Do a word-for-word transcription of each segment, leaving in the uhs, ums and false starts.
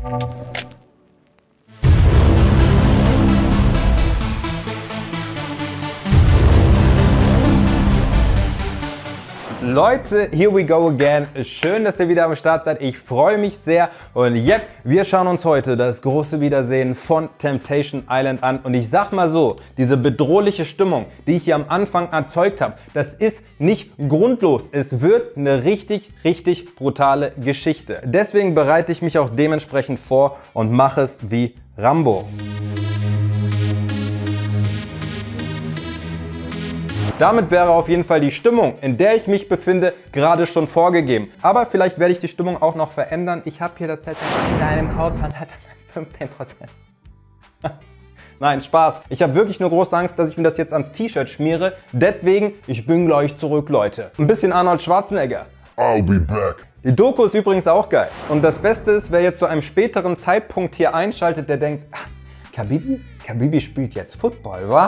Leute, here we go again. Schön, dass ihr wieder am Start seid. Ich freue mich sehr. Und yep, wir schauen uns heute das große Wiedersehen von Temptation Island an. Und ich sag mal so, diese bedrohliche Stimmung, die ich hier am Anfang erzeugt habe, das ist nicht grundlos. Es wird eine richtig, richtig brutale Geschichte. Deswegen bereite ich mich auch dementsprechend vor und mache es wie Rambo. Damit wäre auf jeden Fall die Stimmung, in der ich mich befinde, gerade schon vorgegeben. Aber vielleicht werde ich die Stimmung auch noch verändern. Ich habe hier das Set in deinem Code von fünfzehn Prozent. Nein, Spaß. Ich habe wirklich nur große Angst, dass ich mir das jetzt ans T-Shirt schmiere. Deswegen, ich bin gleich zurück, Leute. Ein bisschen Arnold Schwarzenegger. I'll be back. Die Doku ist übrigens auch geil. Und das Beste ist, wer jetzt zu einem späteren Zeitpunkt hier einschaltet, der denkt, ah, Khabibi? Khabibi spielt jetzt Football, wa?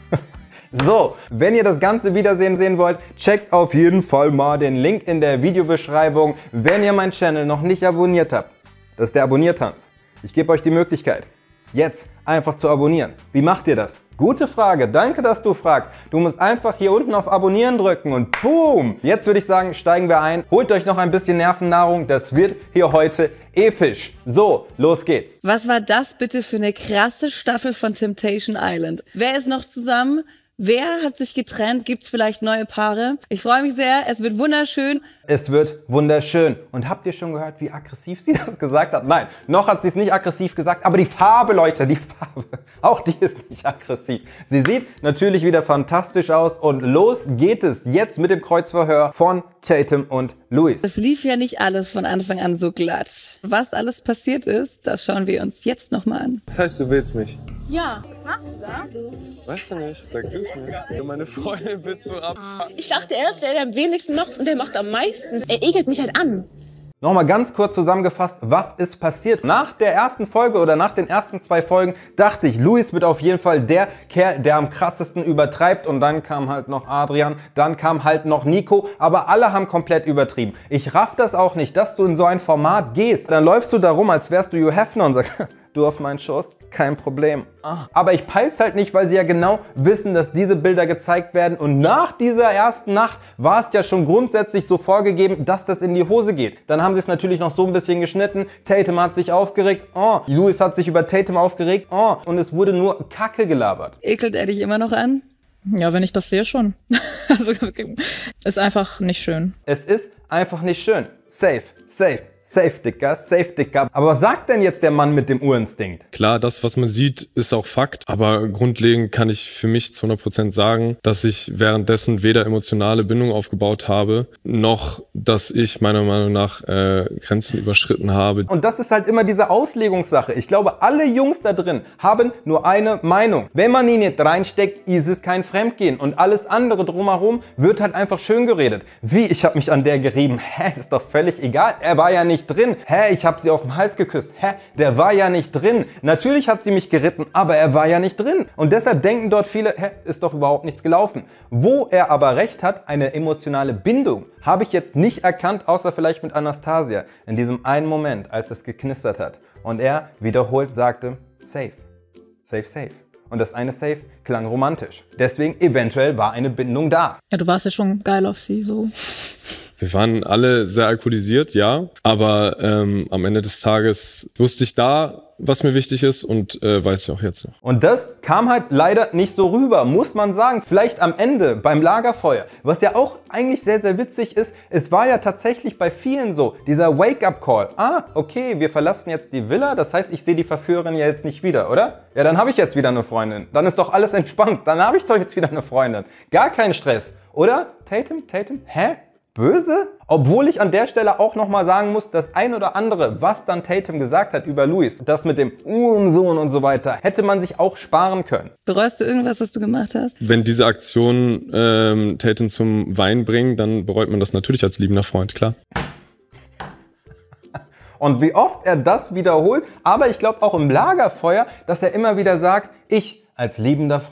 So, wenn ihr das ganze Wiedersehen sehen wollt, checkt auf jeden Fall mal den Link in der Videobeschreibung. Wenn ihr meinen Channel noch nicht abonniert habt, das ist der Abonniertanz. Ich gebe euch die Möglichkeit, jetzt einfach zu abonnieren. Wie macht ihr das? Gute Frage, danke, dass du fragst. Du musst einfach hier unten auf Abonnieren drücken und boom! Jetzt würde ich sagen, steigen wir ein. Holt euch noch ein bisschen Nervennahrung, das wird hier heute episch. So, los geht's. Was war das bitte für eine krasse Staffel von Temptation Island? Wer ist noch zusammen? Wer hat sich getrennt? Gibt es vielleicht neue Paare? Ich freue mich sehr, es wird wunderschön. Es wird wunderschön. Und habt ihr schon gehört, wie aggressiv sie das gesagt hat? Nein, noch hat sie es nicht aggressiv gesagt, aber die Farbe, Leute, die Farbe, auch die ist nicht aggressiv. Sie sieht natürlich wieder fantastisch aus und los geht es jetzt mit dem Kreuzverhör von Tatum und Louis. Es lief ja nicht alles von Anfang an so glatt. Was alles passiert ist, das schauen wir uns jetzt nochmal an. Das heißt, du willst mich? Ja. Was machst du da? Weißt du nicht, sag du mir. Meine Freundin wird so ab. Ich dachte, er ist der, der am wenigsten macht und der macht am meisten. Er ekelt mich halt an. Nochmal ganz kurz zusammengefasst, was ist passiert? Nach der ersten Folge oder nach den ersten zwei Folgen dachte ich, Louis wird auf jeden Fall der Kerl, der am krassesten übertreibt. Und dann kam halt noch Adrian, dann kam halt noch Nico. Aber alle haben komplett übertrieben. Ich raff das auch nicht, dass du in so ein Format gehst. Dann läufst du da rum, als wärst du Hugh Hefner und sagst, du auf meinen Schoß, kein Problem. Ah. Aber ich peil's halt nicht, weil sie ja genau wissen, dass diese Bilder gezeigt werden. Und nach dieser ersten Nacht war es ja schon grundsätzlich so vorgegeben, dass das in die Hose geht. Dann haben sie es natürlich noch so ein bisschen geschnitten. Tatum hat sich aufgeregt. Oh. Louis hat sich über Tatum aufgeregt. Oh. Und es wurde nur Kacke gelabert. Ekelt er dich immer noch an? Ja, wenn ich das sehe, schon. Also, ist einfach nicht schön. Es ist einfach nicht schön. Safe, safe. Safe, Dicker, safe, Dicker. Aber was sagt denn jetzt der Mann mit dem Urinstinkt? Klar, das, was man sieht, ist auch Fakt. Aber grundlegend kann ich für mich zu hundert Prozent sagen, dass ich währenddessen weder emotionale Bindung aufgebaut habe, noch, dass ich meiner Meinung nach äh, Grenzen überschritten habe. Und das ist halt immer diese Auslegungssache. Ich glaube, alle Jungs da drin haben nur eine Meinung. Wenn man ihn nicht reinsteckt, ist es kein Fremdgehen. Und alles andere drumherum wird halt einfach schön geredet. Wie, ich habe mich an der gerieben. Hä, ist doch völlig egal. Er war ja nicht drin. Hä, ich habe sie auf den Hals geküsst. Hä, der war ja nicht drin. Natürlich hat sie mich geritten, aber er war ja nicht drin. Und deshalb denken dort viele, hä, ist doch überhaupt nichts gelaufen. Wo er aber recht hat, eine emotionale Bindung, habe ich jetzt nicht erkannt, außer vielleicht mit Anastasia. In diesem einen Moment, als es geknistert hat. Und er wiederholt sagte, safe, safe, safe. Und das eine Safe klang romantisch. Deswegen eventuell war eine Bindung da. Ja, du warst ja schon geil auf sie, so. Wir waren alle sehr alkoholisiert, ja. Aber ähm, am Ende des Tages wusste ich da, was mir wichtig ist und äh, weiß ich auch jetzt noch. Und das kam halt leider nicht so rüber, muss man sagen. Vielleicht am Ende beim Lagerfeuer. Was ja auch eigentlich sehr, sehr witzig ist, es war ja tatsächlich bei vielen so, dieser Wake-up-Call. Ah, okay, wir verlassen jetzt die Villa, das heißt, ich sehe die Verführerin ja jetzt nicht wieder, oder? Ja, dann habe ich jetzt wieder eine Freundin. Dann ist doch alles entspannt. Dann habe ich doch jetzt wieder eine Freundin. Gar kein Stress, oder? Tatum, Tatum, hä? Böse? Obwohl ich an der Stelle auch nochmal sagen muss, das ein oder andere, was dann Tatum gesagt hat über Louis, das mit dem Uhrensohn und so weiter, hätte man sich auch sparen können. Bereust du irgendwas, was du gemacht hast? Wenn diese Aktion ähm, Tatum zum Wein bringen, dann bereut man das natürlich als liebender Freund, klar. Und wie oft er das wiederholt, aber ich glaube auch im Lagerfeuer, dass er immer wieder sagt, ich als liebender Freund,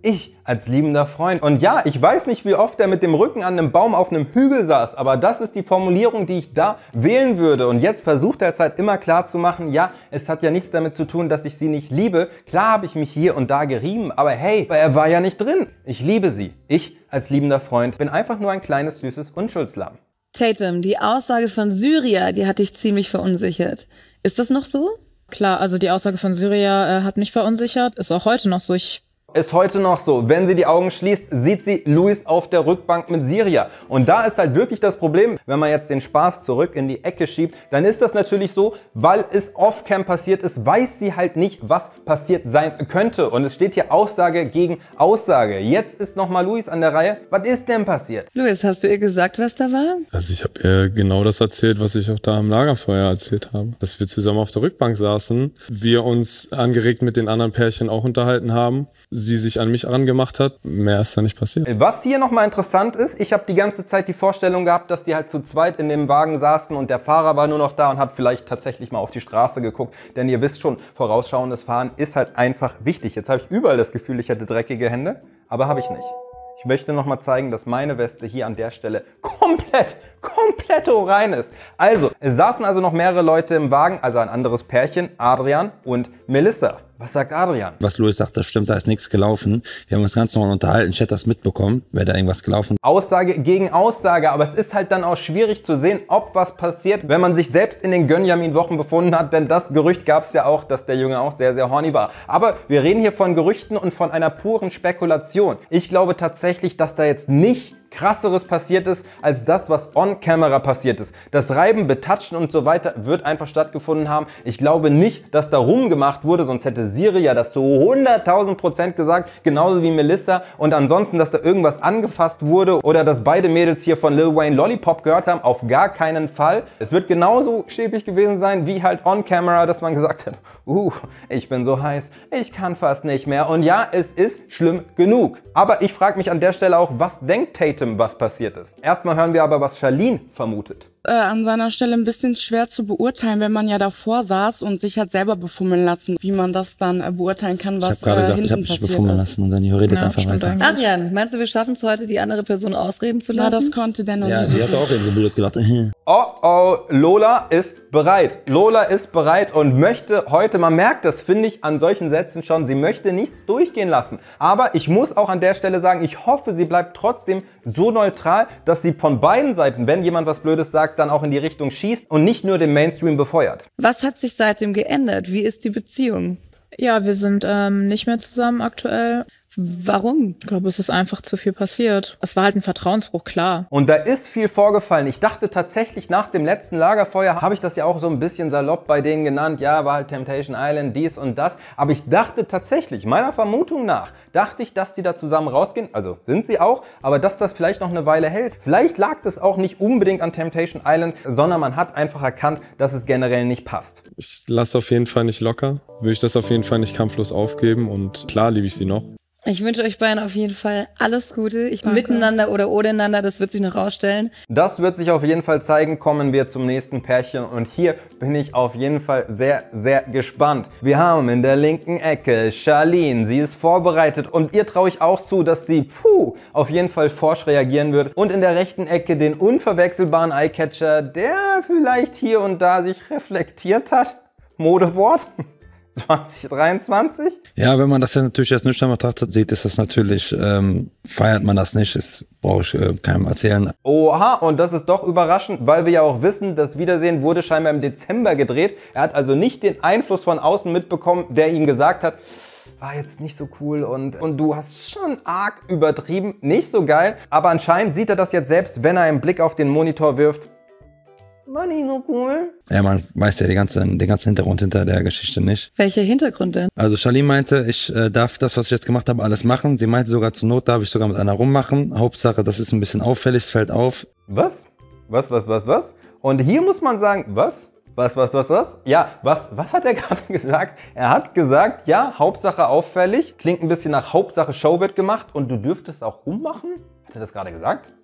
Ich als liebender Freund. Und ja, ich weiß nicht, wie oft er mit dem Rücken an einem Baum auf einem Hügel saß, aber das ist die Formulierung, die ich da wählen würde. Und jetzt versucht er es halt immer klar zu machen, ja, es hat ja nichts damit zu tun, dass ich sie nicht liebe. Klar habe ich mich hier und da gerieben, aber hey, er war ja nicht drin. Ich liebe sie. Ich als liebender Freund bin einfach nur ein kleines, süßes Unschuldslamm. Tatum, die Aussage von Syria, die hat dich ziemlich verunsichert. Ist das noch so? Klar, also die Aussage von Syria äh, hat mich verunsichert. Ist auch heute noch so. Ich Ist heute noch so. Wenn sie die Augen schließt, sieht sie Luis auf der Rückbank mit Syria. Und da ist halt wirklich das Problem, wenn man jetzt den Spaß zurück in die Ecke schiebt, dann ist das natürlich so, weil es off-cam passiert ist, weiß sie halt nicht, was passiert sein könnte. Und es steht hier Aussage gegen Aussage. Jetzt ist nochmal Luis an der Reihe. Was ist denn passiert? Luis, hast du ihr gesagt, was da war? Also ich habe ihr genau das erzählt, was ich auch da am Lagerfeuer erzählt habe. Dass wir zusammen auf der Rückbank saßen, wir uns angeregt mit den anderen Pärchen auch unterhalten haben, sie sich an mich rangemacht hat. Mehr ist da nicht passiert. Was hier nochmal interessant ist, ich habe die ganze Zeit die Vorstellung gehabt, dass die halt zu zweit in dem Wagen saßen und der Fahrer war nur noch da und hat vielleicht tatsächlich mal auf die Straße geguckt. Denn ihr wisst schon, vorausschauendes Fahren ist halt einfach wichtig. Jetzt habe ich überall das Gefühl, ich hätte dreckige Hände, aber habe ich nicht. Ich möchte nochmal zeigen, dass meine Weste hier an der Stelle komplett, komplett rein ist. Also, es saßen also noch mehrere Leute im Wagen, also ein anderes Pärchen, Adrian und Melissa. Was sagt Adrian? Was Luis sagt, das stimmt, da ist nichts gelaufen. Wir haben uns ganz normal unterhalten, ich hätte das mitbekommen, wäre da irgendwas gelaufen. Aussage gegen Aussage, aber es ist halt dann auch schwierig zu sehen, ob was passiert, wenn man sich selbst in den Gönjamin-Wochen befunden hat, denn das Gerücht gab es ja auch, dass der Junge auch sehr, sehr horny war. Aber wir reden hier von Gerüchten und von einer puren Spekulation. Ich glaube tatsächlich, dass da jetzt nicht Krasseres passiert ist, als das, was on-camera passiert ist. Das Reiben, Betatschen und so weiter wird einfach stattgefunden haben. Ich glaube nicht, dass da rumgemacht wurde, sonst hätte Syria das zu hunderttausend Prozent gesagt, genauso wie Melissa. Und ansonsten, dass da irgendwas angefasst wurde oder dass beide Mädels hier von Lil Wayne Lollipop gehört haben, auf gar keinen Fall. Es wird genauso schäbig gewesen sein, wie halt on-camera, dass man gesagt hat, uh, ich bin so heiß, ich kann fast nicht mehr. Und ja, es ist schlimm genug. Aber ich frage mich an der Stelle auch, was denkt Tatum, was passiert ist? Erstmal hören wir aber, was Charlene vermutet. Äh, an seiner Stelle ein bisschen schwer zu beurteilen, wenn man ja davor saß und sich hat selber befummeln lassen, wie man das dann äh, beurteilen kann, was ich habe gerade äh, gesagt, ich habe hinten mich passiert befummeln ist. lassen und dann redet Ja, einfach stimmt weiter. eigentlich. Adrian, meinst du, wir schaffen es heute, die andere Person ausreden zu Na, lassen? das konnte der noch Ja, nicht so sie hat gut. auch irgendwie blöd gedacht. äh. Oh oh, Lola ist bereit. Lola ist bereit und möchte heute, man merkt das, finde ich, an solchen Sätzen schon, sie möchte nichts durchgehen lassen. Aber ich muss auch an der Stelle sagen, ich hoffe, sie bleibt trotzdem so neutral, dass sie von beiden Seiten, wenn jemand was Blödes sagt, dann auch in die Richtung schießt und nicht nur den Mainstream befeuert. Was hat sich seitdem geändert? Wie ist die Beziehung? Ja, wir sind ähm, nicht mehr zusammen aktuell. Warum? Ich glaube, es ist einfach zu viel passiert. Es war halt ein Vertrauensbruch, klar. Und da ist viel vorgefallen. Ich dachte tatsächlich, nach dem letzten Lagerfeuer habe ich das ja auch so ein bisschen salopp bei denen genannt. Ja, war halt Temptation Island, dies und das. Aber ich dachte tatsächlich, meiner Vermutung nach, dachte ich, dass die da zusammen rausgehen. Also sind sie auch, aber dass das vielleicht noch eine Weile hält. Vielleicht lag das auch nicht unbedingt an Temptation Island, sondern man hat einfach erkannt, dass es generell nicht passt. Ich lasse auf jeden Fall nicht locker. Will ich das auf jeden Fall nicht kampflos aufgeben und klar liebe ich sie noch. Ich wünsche euch beiden auf jeden Fall alles Gute. Ich Danke. miteinander oder ohneinander, das wird sich noch rausstellen. Das wird sich auf jeden Fall zeigen. Kommen wir zum nächsten Pärchen und hier bin ich auf jeden Fall sehr, sehr gespannt. Wir haben in der linken Ecke Charlene, sie ist vorbereitet und ihr traue ich auch zu, dass sie puh, auf jeden Fall forsch reagieren wird. Und in der rechten Ecke den unverwechselbaren Eyecatcher, der vielleicht hier und da sich reflektiert hat. Modewort. zwanzig dreiundzwanzig? Ja, wenn man das ja natürlich als nüchtern betrachtet sieht, ist das natürlich, ähm, feiert man das nicht, das brauche ich äh, keinem erzählen. Oha, und das ist doch überraschend, weil wir ja auch wissen, das Wiedersehen wurde scheinbar im Dezember gedreht. Er hat also nicht den Einfluss von außen mitbekommen, der ihm gesagt hat, war jetzt nicht so cool und, und du hast schon arg übertrieben, nicht so geil. Aber anscheinend sieht er das jetzt selbst, wenn er einen Blick auf den Monitor wirft. War nicht so cool. Ja, man weiß ja die ganze, den ganzen Hintergrund hinter der Geschichte nicht. Welcher Hintergrund denn? Also Charlene meinte, ich äh, darf das, was ich jetzt gemacht habe, alles machen. Sie meinte sogar, zur Not darf ich sogar mit einer rummachen. Hauptsache, das ist ein bisschen auffällig, es fällt auf. Was? Was, was, was, was? Und hier muss man sagen, was? Was, was, was, was? Ja, was, was hat er gerade gesagt? Er hat gesagt, ja, Hauptsache auffällig. Klingt ein bisschen nach Hauptsache Show wird gemacht und du dürftest auch rummachen? Hat er das gerade gesagt?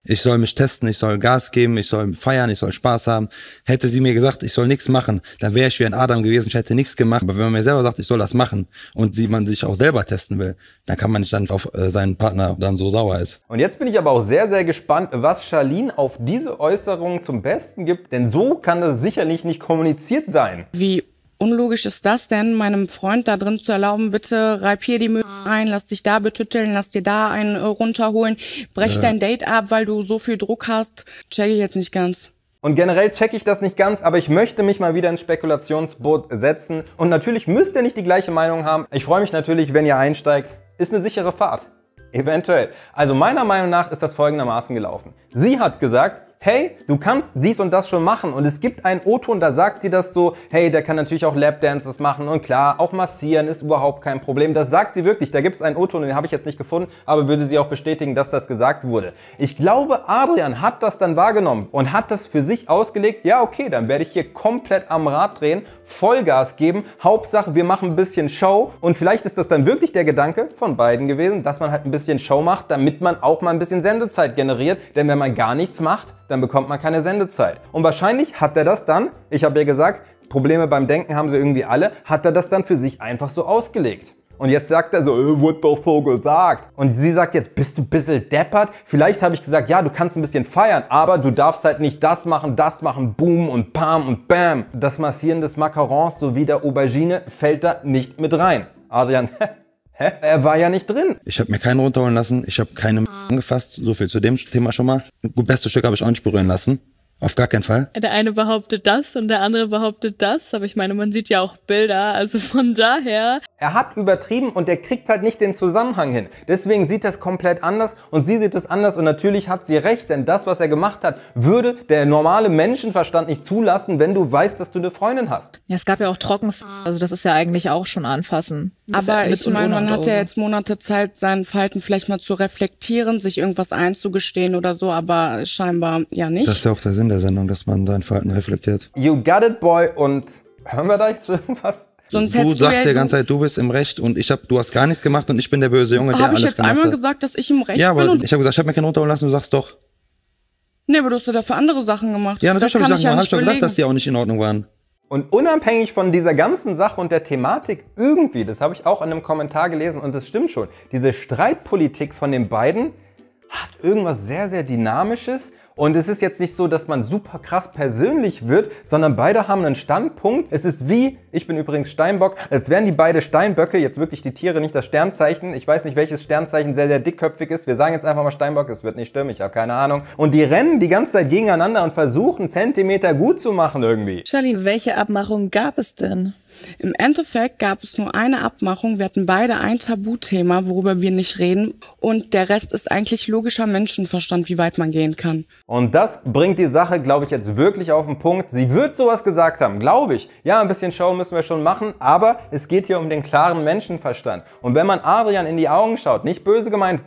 Ich soll mich testen, ich soll Gas geben, ich soll feiern, ich soll Spaß haben. Hätte sie mir gesagt, ich soll nichts machen, dann wäre ich wie ein Adam gewesen, ich hätte nichts gemacht. Aber wenn man mir selber sagt, ich soll das machen und sie man sich auch selber testen will, dann kann man nicht dann auf äh, seinen Partner dann so sauer ist. Und jetzt bin ich aber auch sehr, sehr gespannt, was Charlene auf diese Äußerungen zum Besten gibt, denn so kann das sicherlich nicht kommuniziert sein. Wie unlogisch ist das denn, meinem Freund da drin zu erlauben, bitte reib hier die Müll ein, lass dich da betütteln, lass dir da einen äh, runterholen, brech Ja. dein Date ab, weil du so viel Druck hast. Check ich jetzt nicht ganz. Und generell checke ich das nicht ganz, aber ich möchte mich mal wieder ins Spekulationsboot setzen. Und natürlich müsst ihr nicht die gleiche Meinung haben. Ich freue mich natürlich, wenn ihr einsteigt. Ist eine sichere Fahrt. Eventuell. Also meiner Meinung nach ist das folgendermaßen gelaufen. Sie hat gesagt, hey, du kannst dies und das schon machen. Und es gibt einen O-Ton, da sagt die das so, hey, der kann natürlich auch Lapdances machen. Und klar, auch massieren ist überhaupt kein Problem. Das sagt sie wirklich. Da gibt es einen O-Ton, den habe ich jetzt nicht gefunden, aber würde sie auch bestätigen, dass das gesagt wurde. Ich glaube, Adrian hat das dann wahrgenommen und hat das für sich ausgelegt. Ja, okay, dann werde ich hier komplett am Rad drehen, Vollgas geben. Hauptsache, wir machen ein bisschen Show. Und vielleicht ist das dann wirklich der Gedanke von beiden gewesen, dass man halt ein bisschen Show macht, damit man auch mal ein bisschen Sendezeit generiert. Denn wenn man gar nichts macht, dann bekommt man keine Sendezeit. Und wahrscheinlich hat er das dann, ich habe ja gesagt, Probleme beim Denken haben sie irgendwie alle, hat er das dann für sich einfach so ausgelegt. Und jetzt sagt er so, äh, wurde doch so gesagt. Und sie sagt jetzt, bist du ein bisschen deppert? Vielleicht habe ich gesagt, ja, du kannst ein bisschen feiern, aber du darfst halt nicht das machen, das machen, boom und pam und bam. Das Massieren des Macarons sowie der Aubergine fällt da nicht mit rein. Adrian, hä? Er war ja nicht drin. Ich habe mir keinen runterholen lassen, ich habe keine angefasst, so viel zu dem Thema schon mal. Gut, beste Stück habe ich auch nicht berühren lassen. Auf gar keinen Fall. Der eine behauptet das und der andere behauptet das, aber ich meine, man sieht ja auch Bilder, also von daher. Er hat übertrieben und er kriegt halt nicht den Zusammenhang hin. Deswegen sieht das komplett anders und sie sieht es anders und natürlich hat sie recht, denn das, was er gemacht hat, würde der normale Menschenverstand nicht zulassen, wenn du weißt, dass du eine Freundin hast. Ja, es gab ja auch Trockens, also das ist ja eigentlich auch schon anfassen. Das Aber ist ich mit meine, und man ohne hat ja Dose. jetzt Monate Zeit, sein Verhalten vielleicht mal zu reflektieren, sich irgendwas einzugestehen oder so, aber scheinbar ja nicht. Das ist ja auch der Sinn der Sendung, dass man sein Verhalten reflektiert. You got it, boy. Und hören wir da jetzt irgendwas? Sonst Du hättest sagst ja die ganze Zeit, du bist im Recht und ich hab, du hast gar nichts gemacht und ich bin der böse Junge, der Habe ich alles jetzt gemacht einmal hat. gesagt, dass ich im Recht Ja, bin? aber Und ich habe gesagt, ich habe mir keinen runterholen lassen, du sagst doch. nee, aber du hast ja dafür andere Sachen gemacht. Ja, natürlich das habe kann ich ich Sachen ja gemacht, hab nicht ich doch gesagt, belegen. dass die auch nicht in Ordnung waren. Und unabhängig von dieser ganzen Sache und der Thematik irgendwie, das habe ich auch in einem Kommentar gelesen und das stimmt schon, diese Streitpolitik von den beiden hat irgendwas sehr, sehr Dynamisches. Und es ist jetzt nicht so, dass man super krass persönlich wird, sondern beide haben einen Standpunkt. Es ist wie, ich bin übrigens Steinbock, als wären die beide Steinböcke, jetzt wirklich die Tiere, nicht das Sternzeichen. Ich weiß nicht, welches Sternzeichen sehr, sehr dickköpfig ist. Wir sagen jetzt einfach mal Steinbock, es wird nicht stimmen, ich habe keine Ahnung. Und die rennen die ganze Zeit gegeneinander und versuchen, Zentimeter gut zu machen irgendwie. Charlene, welche Abmachung gab es denn? Im Endeffekt gab es nur eine Abmachung. Wir hatten beide ein Tabuthema, worüber wir nicht reden. Und der Rest ist eigentlich logischer Menschenverstand, wie weit man gehen kann. Und das bringt die Sache, glaube ich, jetzt wirklich auf den Punkt. Sie wird sowas gesagt haben, glaube ich. Ja, ein bisschen Show müssen wir schon machen, aber es geht hier um den klaren Menschenverstand. Und wenn man Adrian in die Augen schaut, nicht böse gemeint,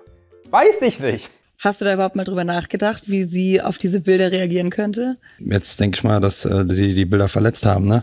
weiß ich nicht. Hast du da überhaupt mal drüber nachgedacht, wie sie auf diese Bilder reagieren könnte? Jetzt denke ich mal, dass äh, sie die Bilder verletzt haben, ne?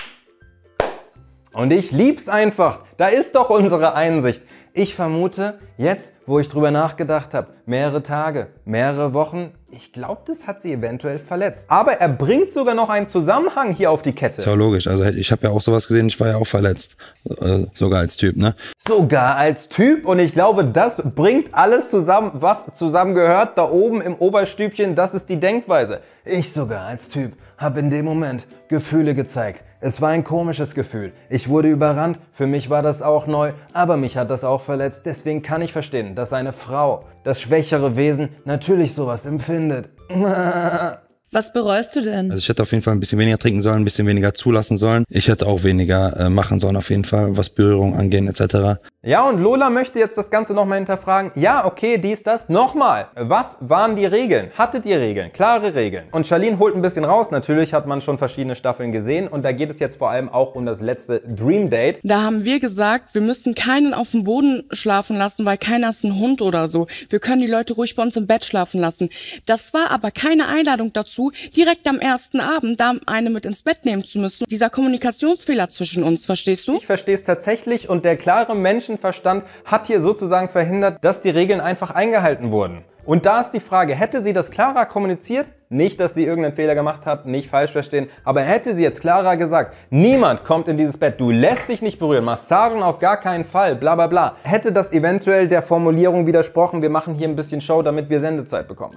Und ich lieb's einfach. Da ist doch unsere Einsicht. Ich vermute, jetzt, wo ich drüber nachgedacht habe, mehrere Tage, mehrere Wochen, ich glaube, das hat sie eventuell verletzt. Aber er bringt sogar noch einen Zusammenhang hier auf die Kette. Ist ja logisch. Also ich habe ja auch sowas gesehen, ich war ja auch verletzt. Äh, sogar als Typ, ne? Sogar als Typ. Und ich glaube, das bringt alles zusammen, was zusammengehört. Da oben im Oberstübchen, das ist die Denkweise. Ich sogar als Typ habe in dem Moment Gefühle gezeigt. Es war ein komisches Gefühl. Ich wurde überrannt. Für mich war das auch neu. Aber mich hat das auch verletzt. Deswegen kann ich verstehen, dass eine Frau, das schwächere Wesen, natürlich sowas empfindet. Was bereust du denn? Also ich hätte auf jeden Fall ein bisschen weniger trinken sollen, ein bisschen weniger zulassen sollen. Ich hätte auch weniger äh, machen sollen auf jeden Fall, was Berührung angeht et cetera. Ja, und Lola möchte jetzt das Ganze nochmal hinterfragen. Ja, okay, dies, das. Nochmal. Was waren die Regeln? Hattet ihr Regeln? Klare Regeln. Und Charlene holt ein bisschen raus. Natürlich hat man schon verschiedene Staffeln gesehen. Und da geht es jetzt vor allem auch um das letzte Dream Date. Da haben wir gesagt, wir müssen keinen auf dem Boden schlafen lassen, weil keiner ist ein Hund oder so. Wir können die Leute ruhig bei uns im Bett schlafen lassen. Das war aber keine Einladung dazu, dazu, direkt am ersten Abend da eine mit ins Bett nehmen zu müssen. Dieser Kommunikationsfehler zwischen uns, verstehst du? Ich verstehe es tatsächlich und der klare Menschenverstand hat hier sozusagen verhindert, dass die Regeln einfach eingehalten wurden. Und da ist die Frage, hätte sie das klarer kommuniziert? Nicht, dass sie irgendeinen Fehler gemacht hat, nicht falsch verstehen, aber hätte sie jetzt klarer gesagt, niemand kommt in dieses Bett, du lässt dich nicht berühren, Massagen auf gar keinen Fall, bla bla bla, hätte das eventuell der Formulierung widersprochen, wir machen hier ein bisschen Show, damit wir Sendezeit bekommen.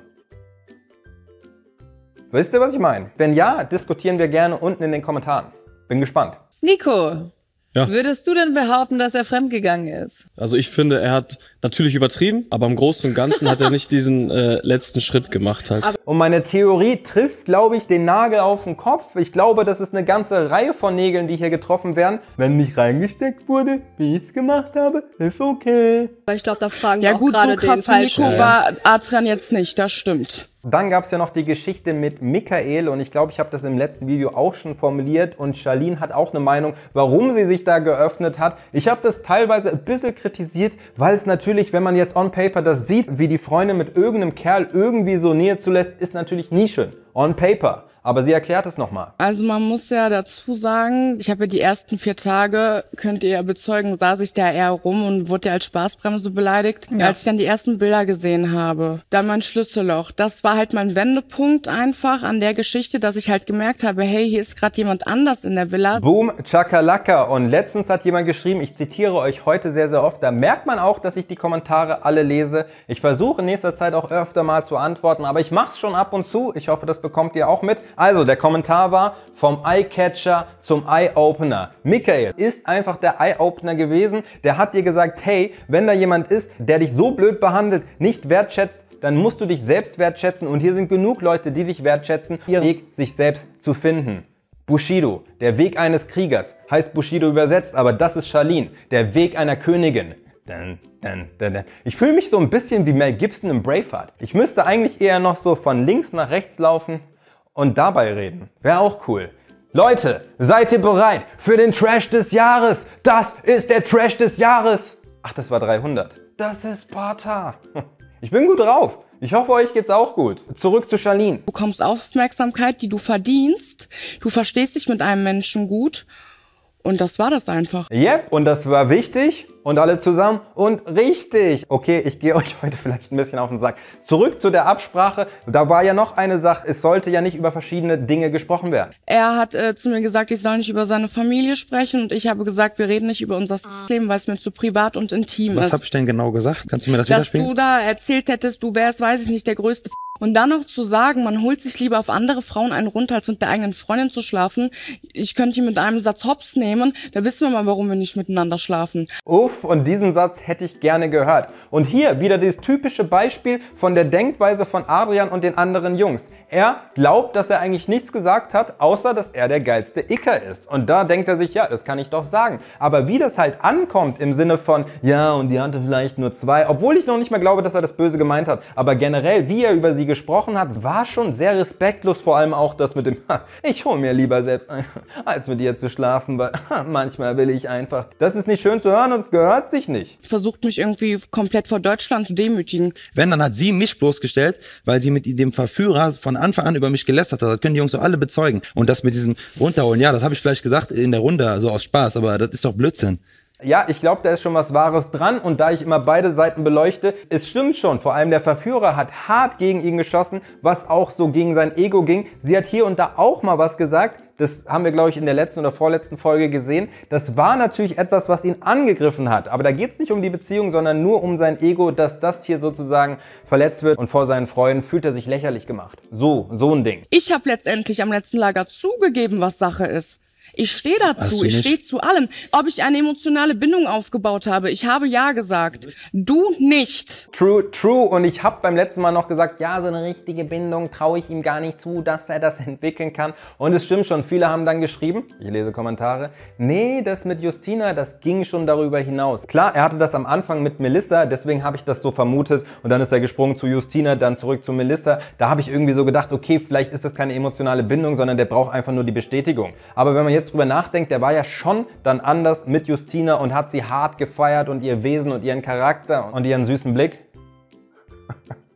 Wisst ihr, was ich meine? Wenn ja, diskutieren wir gerne unten in den Kommentaren. Bin gespannt. Nico, Ja. würdest du denn behaupten, dass er fremdgegangen ist? Also ich finde, er hat natürlich übertrieben, aber im Großen und Ganzen hat er nicht diesen äh, letzten Schritt gemacht halt. Und meine Theorie trifft, glaube ich, den Nagel auf den Kopf. Ich glaube, das ist eine ganze Reihe von Nägeln, die hier getroffen werden. Wenn nicht reingesteckt wurde, wie ich es gemacht habe, ist okay. Ich glaube, da fragen Ja wir auch gut, gerade so krass den für falschen. Nico war Adrian jetzt nicht, das stimmt. Dann gab es ja noch die Geschichte mit Michael und ich glaube, ich habe das im letzten Video auch schon formuliert und Charlene hat auch eine Meinung, warum sie sich da geöffnet hat. Ich habe das teilweise ein bisschen kritisiert, weil es natürlich, wenn man jetzt on paper das sieht, wie die Freundin mit irgendeinem Kerl irgendwie so Nähe zulässt, ist natürlich nie schön. On paper. Aber sie erklärt es nochmal. Also man muss ja dazu sagen, ich habe ja die ersten vier Tage, könnt ihr ja bezeugen, saß ich da eher rum und wurde ja als Spaßbremse beleidigt. Ja. Als ich dann die ersten Bilder gesehen habe, dann mein Schlüsselloch. Das war halt mein Wendepunkt einfach an der Geschichte, dass ich halt gemerkt habe, hey, hier ist gerade jemand anders in der Villa. Boom, Chakalaka. Und letztens hat jemand geschrieben, ich zitiere euch heute sehr, sehr oft, da merkt man auch, dass ich die Kommentare alle lese. Ich versuche in nächster Zeit auch öfter mal zu antworten, aber ich mache es schon ab und zu. Ich hoffe, das bekommt ihr auch mit. Also, der Kommentar war vom Eye-Catcher zum Eye-Opener. Michael ist einfach der Eye-Opener gewesen. Der hat dir gesagt, hey, wenn da jemand ist, der dich so blöd behandelt, nicht wertschätzt, dann musst du dich selbst wertschätzen. Und hier sind genug Leute, die dich wertschätzen, ihren Weg sich selbst zu finden. Bushido, der Weg eines Kriegers, heißt Bushido übersetzt, aber das ist Charlene, der Weg einer Königin. Dun, dun, dun, dun. Ich fühle mich so ein bisschen wie Mel Gibson im Braveheart. Ich müsste eigentlich eher noch so von links nach rechts laufen und dabei reden. Wäre auch cool. Leute, seid ihr bereit für den Trash des Jahres? Das ist der Trash des Jahres. Ach, das war dreihundert. Das ist Sparta. Ich bin gut drauf. Ich hoffe, euch geht's auch gut. Zurück zu Charlene. Du bekommst Aufmerksamkeit, die du verdienst. Du verstehst dich mit einem Menschen gut. Und das war das einfach. Yep, und das war wichtig. Und alle zusammen und richtig. Okay, ich gehe euch heute vielleicht ein bisschen auf den Sack. Zurück zu der Absprache. Da war ja noch eine Sache. Es sollte ja nicht über verschiedene Dinge gesprochen werden. Er hat äh, zu mir gesagt, ich soll nicht über seine Familie sprechen. Und ich habe gesagt, wir reden nicht über unser Leben, weil es mir zu privat und intim Was ist. habe ich denn genau gesagt? Kannst du mir das Dass widerspiegeln? du da erzählt hättest, du wärst, weiß ich nicht, der größte. Und dann noch zu sagen, man holt sich lieber auf andere Frauen einen runter, als mit der eigenen Freundin zu schlafen. Ich könnte ihn mit einem Satz hops nehmen. Da wissen wir mal, warum wir nicht miteinander schlafen. Uff, und diesen Satz hätte ich gerne gehört. Und hier wieder dieses typische Beispiel von der Denkweise von Adrian und den anderen Jungs. Er glaubt, dass er eigentlich nichts gesagt hat, außer dass er der geilste Icker ist. Und da denkt er sich, ja, das kann ich doch sagen. Aber wie das halt ankommt im Sinne von, ja, und die hatte vielleicht nur zwei, obwohl ich noch nicht mal glaube, dass er das Böse gemeint hat. Aber generell, wie er über sie gesprochen hat, war schon sehr respektlos. Vor allem auch das mit dem, ich hole mir lieber selbst ein, als mit ihr zu schlafen, weil manchmal will ich einfach. Das ist nicht schön zu hören und es gehört sich nicht. Versucht mich irgendwie komplett vor Deutschland zu demütigen. Wenn, dann hat sie mich bloßgestellt, weil sie mit dem Verführer von Anfang an über mich gelästert hat. Das können die Jungs so alle bezeugen. Und das mit diesem Runterholen, ja, das habe ich vielleicht gesagt in der Runde, so aus Spaß, aber das ist doch Blödsinn. Ja, ich glaube, da ist schon was Wahres dran und da ich immer beide Seiten beleuchte, es stimmt schon, vor allem der Verführer hat hart gegen ihn geschossen, was auch so gegen sein Ego ging. Sie hat hier und da auch mal was gesagt, das haben wir, glaube ich, in der letzten oder vorletzten Folge gesehen. Das war natürlich etwas, was ihn angegriffen hat, aber da geht es nicht um die Beziehung, sondern nur um sein Ego, dass das hier sozusagen verletzt wird und vor seinen Freunden fühlt er sich lächerlich gemacht. So, so ein Ding. Ich habe letztendlich am letzten Lager zugegeben, was Sache ist. Ich stehe Hast dazu, du ich nicht? stehe zu allem. Ob ich eine emotionale Bindung aufgebaut habe, ich habe ja gesagt. Du nicht. True, true. Und ich habe beim letzten Mal noch gesagt, ja, so eine richtige Bindung traue ich ihm gar nicht zu, dass er das entwickeln kann. Und es stimmt schon, viele haben dann geschrieben, ich lese Kommentare, nee, das mit Justina, das ging schon darüber hinaus. Klar, er hatte das am Anfang mit Melissa, deswegen habe ich das so vermutet. Und dann ist er gesprungen zu Justina, dann zurück zu Melissa. Da habe ich irgendwie so gedacht, okay, vielleicht ist das keine emotionale Bindung, sondern der braucht einfach nur die Bestätigung. Aber wenn man jetzt drüber nachdenkt, der war ja schon dann anders mit Justina und hat sie hart gefeiert und ihr Wesen und ihren Charakter und ihren süßen Blick. Auf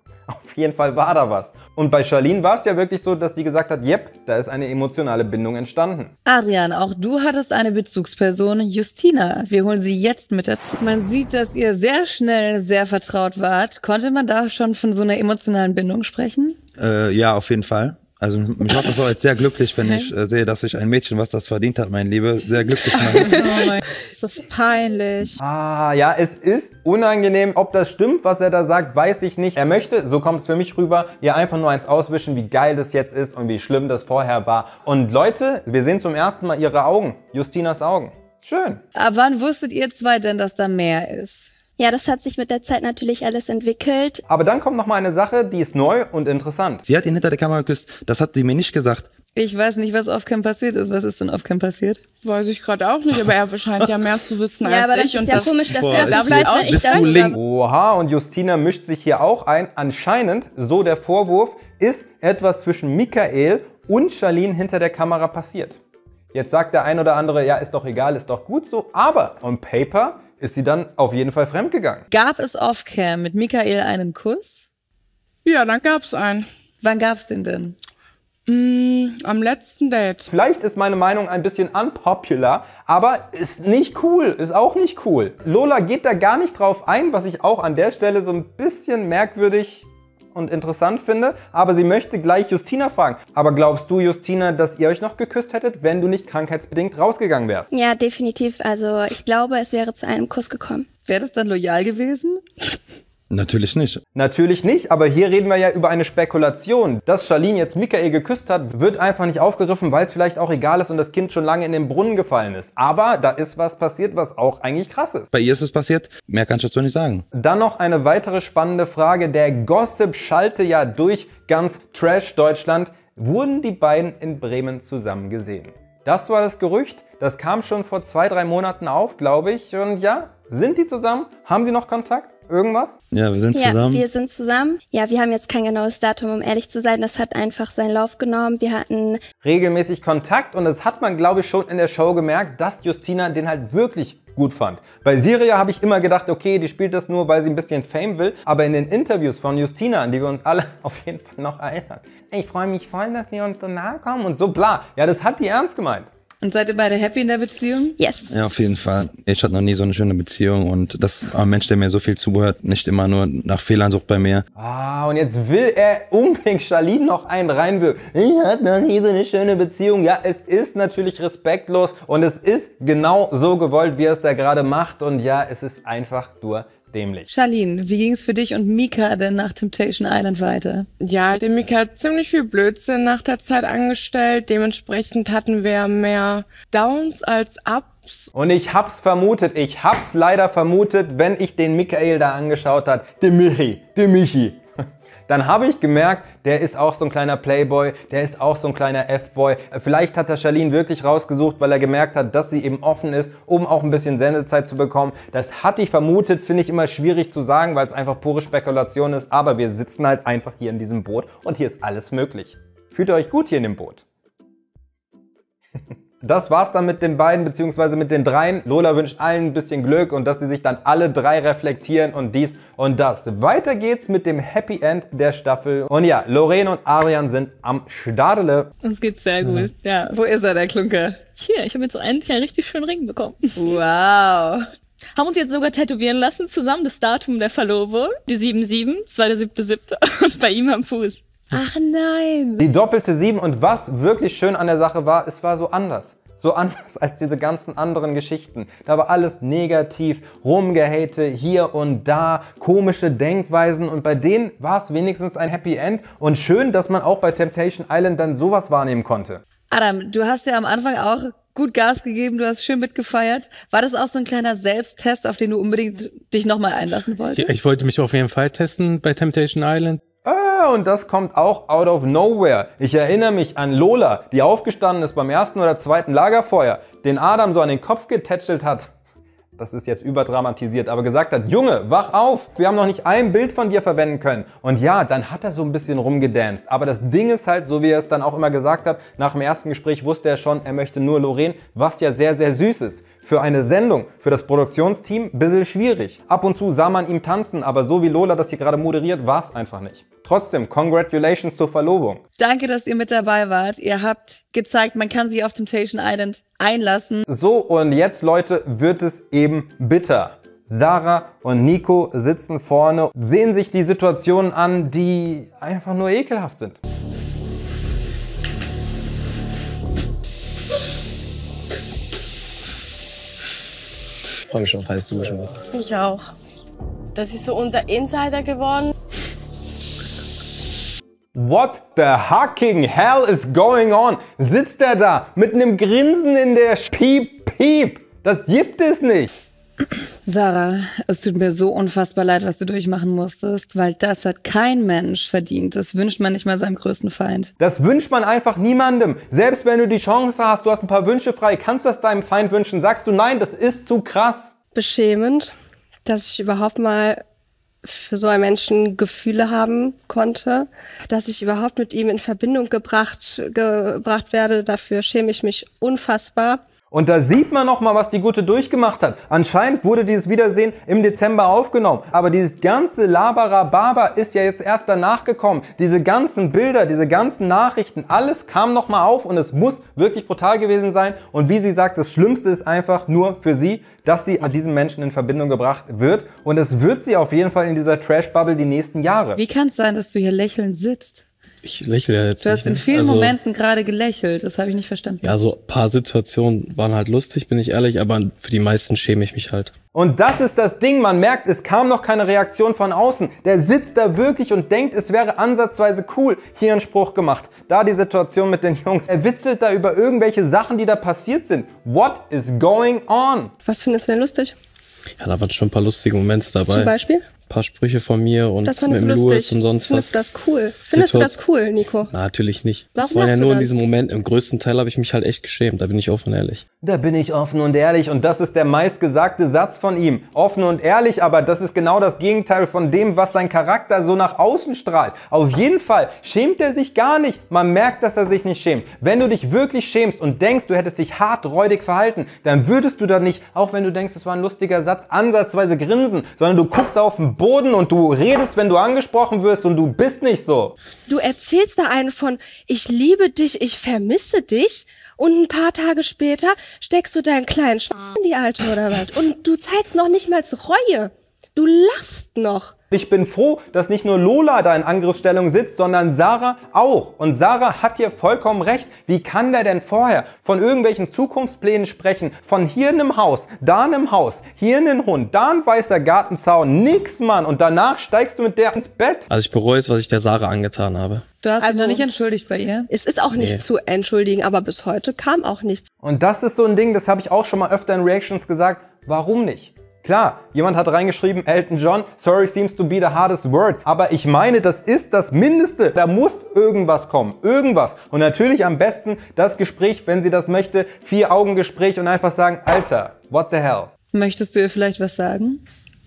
Auf jeden Fall war da was. Und bei Charlene war es ja wirklich so, dass die gesagt hat, yep, da ist eine emotionale Bindung entstanden. Adrian, auch du hattest eine Bezugsperson, Justina. Wir holen sie jetzt mit dazu. Man sieht, dass ihr sehr schnell sehr vertraut wart. Konnte man da schon von so einer emotionalen Bindung sprechen? Äh, ja, auf jeden Fall. Also mich macht das auch jetzt sehr glücklich, wenn ich äh, sehe, dass ich ein Mädchen, was das verdient hat, mein Liebe, sehr glücklich mache. Oh mein, ist das peinlich. Ah, ja, es ist unangenehm. Ob das stimmt, was er da sagt, weiß ich nicht. Er möchte, so kommt es für mich rüber, ihr einfach nur eins auswischen, wie geil das jetzt ist und wie schlimm das vorher war. Und Leute, wir sehen zum ersten Mal ihre Augen, Justinas Augen. Schön. Ab wann wusstet ihr zwei denn, dass da mehr ist? Ja, das hat sich mit der Zeit natürlich alles entwickelt. Aber dann kommt noch mal eine Sache, die ist neu und interessant. Sie hat ihn hinter der Kamera geküsst, das hat sie mir nicht gesagt. Ich weiß nicht, was off-cam passiert ist. Was ist denn off-cam passiert? Weiß ich gerade auch nicht, aber er scheint ja mehr zu wissen Ja, als aber das ich. ist und ja das komisch, dass Boah, du das ist- nicht weißt. auch- Ich bist das du link? Oha, und Justina mischt sich hier auch ein. Anscheinend, so der Vorwurf, ist etwas zwischen Michael und Charlene hinter der Kamera passiert. Jetzt sagt der ein oder andere, ja, ist doch egal, ist doch gut so. Aber on paper ist sie dann auf jeden Fall fremdgegangen. Gab es off-cam mit Michael einen Kuss? Ja, dann gab's einen. Wann gab's den denn? Mm, am letzten Date. Vielleicht ist meine Meinung ein bisschen unpopular, aber ist nicht cool, ist auch nicht cool. Lola geht da gar nicht drauf ein, was ich auch an der Stelle so ein bisschen merkwürdig und interessant finde, aber sie möchte gleich Justina fragen. Aber glaubst du, Justina, dass ihr euch noch geküsst hättet, wenn du nicht krankheitsbedingt rausgegangen wärst? Ja, definitiv. Also ich glaube, es wäre zu einem Kuss gekommen. Wäre das dann loyal gewesen? Natürlich nicht. Natürlich nicht, aber hier reden wir ja über eine Spekulation. Dass Charlene jetzt Michael geküsst hat, wird einfach nicht aufgegriffen, weil es vielleicht auch egal ist und das Kind schon lange in den Brunnen gefallen ist. Aber da ist was passiert, was auch eigentlich krass ist. Bei ihr ist es passiert, mehr kann ich dazu nicht sagen. Dann noch eine weitere spannende Frage. Der Gossip schallte ja durch ganz Trash-Deutschland. Wurden die beiden in Bremen zusammen gesehen? Das war das Gerücht. Das kam schon vor zwei, drei Monaten auf, glaube ich. Und ja, sind die zusammen? Haben die noch Kontakt? Irgendwas? Ja, wir sind Ja, zusammen. wir sind zusammen. Ja, wir haben jetzt kein genaues Datum, um ehrlich zu sein. Das hat einfach seinen Lauf genommen. Wir hatten Regelmäßig Kontakt und das hat man, glaube ich, schon in der Show gemerkt, dass Justina den halt wirklich gut fand. Bei Siria habe ich immer gedacht, okay, die spielt das nur, weil sie ein bisschen Fame will. Aber in den Interviews von Justina, an die wir uns alle auf jeden Fall noch erinnern, ich freue mich voll, dass wir uns so nahe kommen und so bla. Ja, das hat die ernst gemeint. Und seid ihr beide happy in der Beziehung? yes. Ja, auf jeden Fall. Ich hatte noch nie so eine schöne Beziehung und das ist ein Mensch, der mir so viel zuhört, nicht immer nur nach Fehlern sucht bei mir. Ah, und jetzt will er unbedingt Charlene noch einen reinwirken. Ich hatte noch nie so eine schöne Beziehung. Ja, es ist natürlich respektlos und es ist genau so gewollt, wie er es da gerade macht. Und ja, es ist einfach nur dämlich. Charlene, wie ging's für dich und Mika denn nach Temptation Island weiter? Ja, der Mika hat ziemlich viel Blödsinn nach der Zeit angestellt. Dementsprechend hatten wir mehr Downs als Ups. Und ich hab's vermutet, ich hab's leider vermutet, wenn ich den Michael da angeschaut hat, der Michi, der Michi. Dann habe ich gemerkt, der ist auch so ein kleiner Playboy, der ist auch so ein kleiner F-Boy. Vielleicht hat er Charlene wirklich rausgesucht, weil er gemerkt hat, dass sie eben offen ist, um auch ein bisschen Sendezeit zu bekommen. Das hatte ich vermutet, finde ich immer schwierig zu sagen, weil es einfach pure Spekulation ist. Aber wir sitzen halt einfach hier in diesem Boot und hier ist alles möglich. Fühlt ihr euch gut hier in dem Boot? Das war's dann mit den beiden, beziehungsweise mit den dreien. Lola wünscht allen ein bisschen Glück und dass sie sich dann alle drei reflektieren und dies und das. Weiter geht's mit dem Happy End der Staffel. Und ja, Lorraine und Adrian sind am Stadele. Uns geht's sehr gut, ja. Wo ist er, der Klunker? Hier, ich habe jetzt endlich einen richtig schönen Ring bekommen. Wow. Haben uns jetzt sogar tätowieren lassen, zusammen das Datum der Verlobung. Die sieben sieben, zweiter siebter siebter und bei ihm am Fuß. Ach nein. Die doppelte sieben und was wirklich schön an der Sache war, es war so anders. So anders als diese ganzen anderen Geschichten. Da war alles negativ, Rumgehate hier und da, komische Denkweisen und bei denen war es wenigstens ein Happy End und schön, dass man auch bei Temptation Island dann sowas wahrnehmen konnte. Adam, du hast ja am Anfang auch gut Gas gegeben, du hast schön mitgefeiert. War das auch so ein kleiner Selbsttest, auf den du unbedingt dich nochmal einlassen wolltest? Ja, ich wollte mich auf jeden Fall testen bei Temptation Island. Ah, und das kommt auch out of nowhere. Ich erinnere mich an Lola, die aufgestanden ist beim ersten oder zweiten Lagerfeuer, den Adam so an den Kopf getätschelt hat. Das ist jetzt überdramatisiert, aber gesagt hat, Junge, wach auf, wir haben noch nicht ein Bild von dir verwenden können. Und ja, dann hat er so ein bisschen rumgedanced. Aber das Ding ist halt, so wie er es dann auch immer gesagt hat, nach dem ersten Gespräch wusste er schon, er möchte nur Lorraine, was ja sehr, sehr süß ist. Für eine Sendung, für das Produktionsteam, ein bisschen schwierig. Ab und zu sah man ihm tanzen, aber so wie Lola das hier gerade moderiert, war es einfach nicht. Trotzdem, congratulations zur Verlobung. Danke, dass ihr mit dabei wart. Ihr habt gezeigt, man kann sich auf Temptation Island einlassen. So, und jetzt, Leute, wird es eben bitter. Sarah und Nico sitzen vorne, sehen sich die Situationen an, die einfach nur ekelhaft sind. Ich freue mich schon auf heiß Duschen. Ich auch. Das ist so unser Insider geworden. What the fucking hell is going on? Sitzt er da mit einem Grinsen in der Piep, Piep. Das gibt es nicht. Sarah, es tut mir so unfassbar leid, was du durchmachen musstest, weil das hat kein Mensch verdient. Das wünscht man nicht mal seinem größten Feind. Das wünscht man einfach niemandem. Selbst wenn du die Chance hast, du hast ein paar Wünsche frei, kannst das deinem Feind wünschen, sagst du nein, das ist zu krass. Beschämend, dass ich überhaupt mal für so einen Menschen Gefühle haben konnte, dass ich überhaupt mit ihm in Verbindung gebracht, gebracht werde. Dafür schäme ich mich unfassbar. Und da sieht man noch mal, was die Gute durchgemacht hat. Anscheinend wurde dieses Wiedersehen im Dezember aufgenommen. Aber dieses ganze Labarababa ist ja jetzt erst danach gekommen. Diese ganzen Bilder, diese ganzen Nachrichten, alles kam noch mal auf und es muss wirklich brutal gewesen sein. Und wie sie sagt, das Schlimmste ist einfach nur für sie, dass sie mit diesem Menschen in Verbindung gebracht wird. Und es wird sie auf jeden Fall in dieser Trash-Bubble die nächsten Jahre. Wie kann es sein, dass du hier lächelnd sitzt? Ich lächle ja jetzt Du hast nicht, in vielen also, Momenten gerade gelächelt, das habe ich nicht verstanden. Ja, so ein paar Situationen waren halt lustig, bin ich ehrlich, aber für die meisten schäme ich mich halt. Und das ist das Ding, man merkt, es kam noch keine Reaktion von außen. Der sitzt da wirklich und denkt, es wäre ansatzweise cool. Hier einen Spruch gemacht, da die Situation mit den Jungs. Er witzelt da über irgendwelche Sachen, die da passiert sind. What is going on? Was findest du denn lustig? Ja, da waren schon ein paar lustige Momente dabei. Zum Beispiel? Ein paar Sprüche von mir und Das fandest mit du dem Louis lustig. und sonst Findest was. du das cool? Findest Situa- du das cool, Nico? Na, natürlich nicht. Warum das war ja lachst du nur in dann? diesem Moment. Im größten Teil habe ich mich halt echt geschämt. Da bin ich offen und ehrlich. Da bin ich offen und ehrlich und das ist der meistgesagte Satz von ihm. Offen und ehrlich, aber das ist genau das Gegenteil von dem, was sein Charakter so nach außen strahlt. Auf jeden Fall schämt er sich gar nicht. Man merkt, dass er sich nicht schämt. Wenn du dich wirklich schämst und denkst, du hättest dich hart räudig verhalten, dann würdest du da nicht, auch wenn du denkst, es war ein lustiger Satz, ansatzweise grinsen, sondern du guckst auf den Boden und du redest, wenn du angesprochen wirst und du bist nicht so. Du erzählst da einen von, ich liebe dich, ich vermisse dich. Und ein paar Tage später steckst du deinen kleinen Sch in die Alte oder was? Und du zeigst noch nicht mal Reue. Du lachst noch. Ich bin froh, dass nicht nur Lola da in Angriffsstellung sitzt, sondern Sarah auch. Und Sarah hat hier vollkommen recht. Wie kann der denn vorher von irgendwelchen Zukunftsplänen sprechen? Von hier in einem Haus, da in einem Haus, hier in einen Hund, da ein weißer Gartenzaun. Nix, Mann. Und danach steigst du mit der ins Bett. Also ich bereue es, was ich der Sarah angetan habe. Du hast Also- dich noch nicht entschuldigt bei ihr? Es ist auch nicht Nee. zu entschuldigen, aber bis heute kam auch nichts. Und das ist so ein Ding, das habe ich auch schon mal öfter in Reactions gesagt. Warum nicht? Klar, jemand hat reingeschrieben, Elton John, sorry seems to be the hardest word. Aber ich meine, das ist das Mindeste. Da muss irgendwas kommen. Irgendwas. Und natürlich am besten das Gespräch, wenn sie das möchte, Vier-Augen-Gespräch und einfach sagen, Alter, what the hell? Möchtest du ihr vielleicht was sagen?